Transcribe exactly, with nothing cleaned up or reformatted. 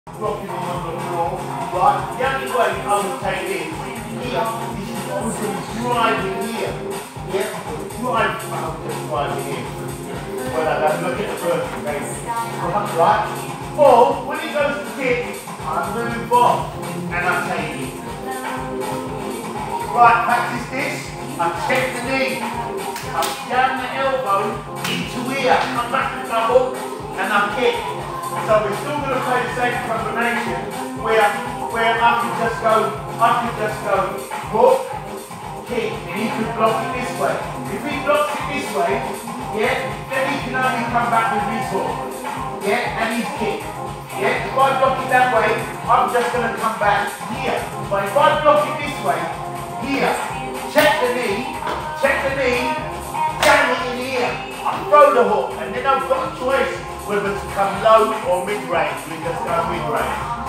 dropping him on the floor, right? The only way I would take this here is to driving here. Yeah? Drive, I'm just driving here. Well, I don't look at the first thing, right? Or when he goes to kick, I move off and I take it. Right, practice this. I check the knee. I down the elbow into here. Come back to the hook and I kick. So we're still going to play the same combination where, where I can just go, I can just go hook, kick, and he can block it this way. If he blocks it this way, yeah, then he can only come back with his hook, yeah, and his kick. Yeah, if I block it that way, I'm just going to come back here. But if I block it this way, here, check the knee, check the knee, jam it in here. I throw the hook, and then I've got a choice whether to come low or mid-range. We just go mid-range.